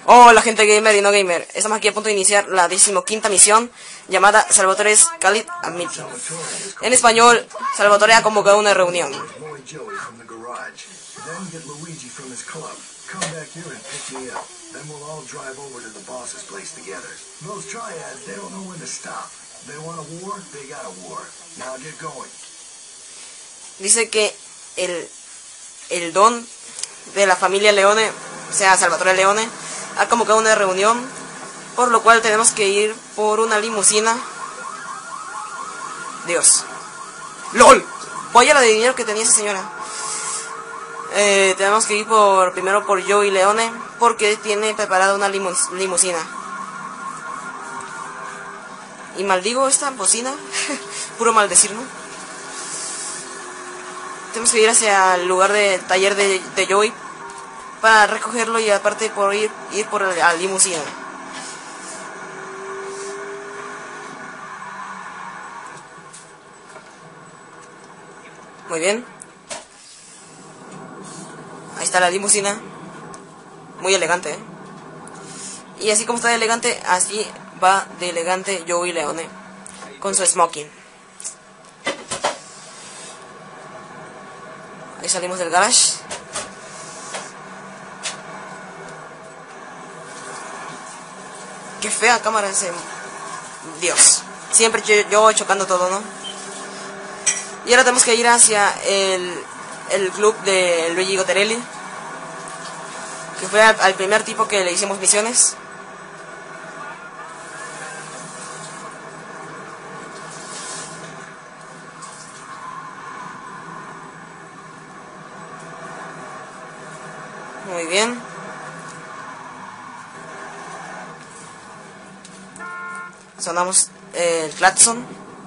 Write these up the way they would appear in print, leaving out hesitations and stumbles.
Hola gente gamer y no gamer, estamos aquí a punto de iniciar la 15ª misión llamada Salvatore's Candid Meeting. En español, Salvatore ha convocado una reunión. Dice que el don de la familia Leone, o sea Salvatore Leone, ha convocado una reunión, por lo cual tenemos que ir por una limusina. Dios. ¡LOL! Vaya la de dinero que tenía esa señora. Tenemos que ir primero por Joey Leone, porque tiene preparada una limusina. Y maldigo esta bocina. Puro maldecir, ¿no? Tenemos que ir hacia el lugar de taller de Joey para recogerlo, y aparte por ir por la limusina. Muy bien. Ahí está la limusina. Muy elegante, ¿eh? Y así como está de elegante, así va de elegante Joey Leone con su smoking. Ahí salimos del garage. Qué fea cámara ese. Dios. Siempre yo chocando todo, ¿no? Y ahora tenemos que ir hacia el club de Luigi Gotterelli, que fue al primer tipo que le hicimos misiones. Muy bien. Sonamos el claxon.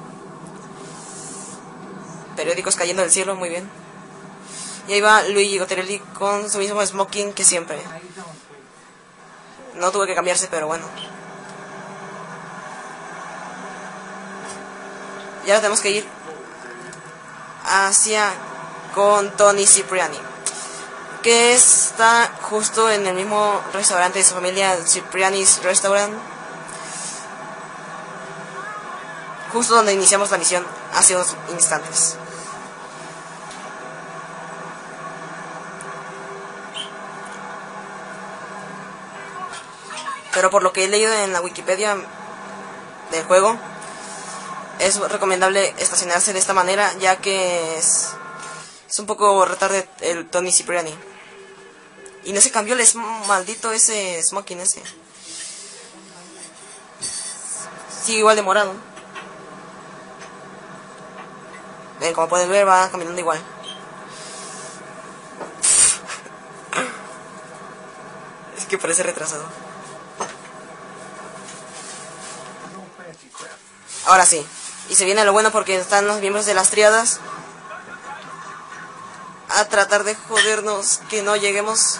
Periódicos cayendo del cielo, muy bien. Y ahí va Luigi Gotterelli con su mismo smoking que siempre. No tuve que cambiarse, pero bueno. Y ahora tenemos que ir hacia con Tony Cipriani, que está justo en el mismo restaurante de su familia, Cipriani's Restaurant, justo donde iniciamos la misión hace unos instantes. Pero por lo que he leído en la Wikipedia del juego, es recomendable estacionarse de esta manera, ya que es un poco retarde el Tony Cipriani. Y no se cambió el maldito ese smoking ese. Sigue igual de morado. Ven, como pueden ver, va caminando igual. Es que parece retrasado. Ahora sí. Y se viene lo bueno, porque están los miembros de las triadas a tratar de jodernos que no lleguemos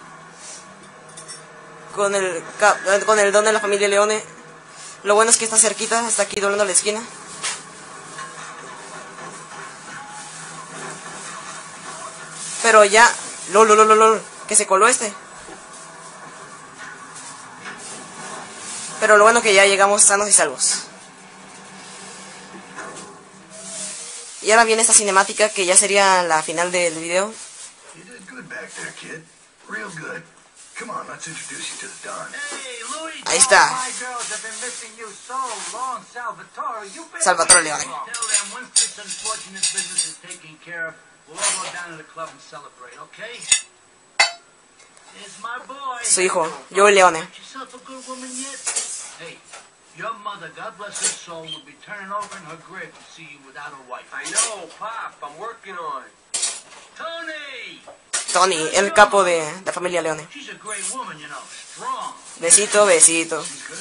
con el don de la familia Leone. Lo bueno es que está cerquita, está aquí doblando la esquina. Pero ya, lol, que se coló este. Pero lo bueno que ya llegamos sanos y salvos. Y ahora viene esta cinemática que ya sería la final del video. Ahí está. Salvatore Leone. Su hijo, Joey Leone. Your mother, God bless her soul, would be turning over in her grave to see you without a wife. I know, Pop. I'm working on it. Tony! Tony, el capo de la familia Leone. She's a great woman, you know. Strong. Besito, besito.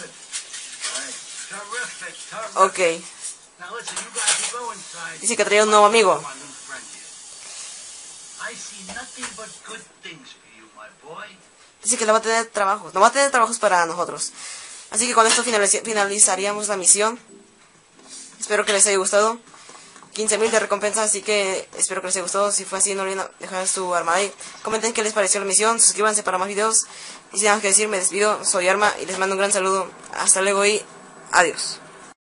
Terrific. Ok. Now listen, you guys will go inside. Dice que trae un nuevo amigo. I see nothing but good things for you, my boy. Dice que no va a tener trabajos. No va a tener trabajos para nosotros. Así que con esto finalizaríamos la misión. Espero que les haya gustado. 15,000 de recompensa, así que espero que les haya gustado. Si fue así, no olviden dejar su arma ahí. Comenten qué les pareció la misión, suscríbanse para más videos. Y sin nada que decir, me despido, soy Arma y les mando un gran saludo. Hasta luego y adiós.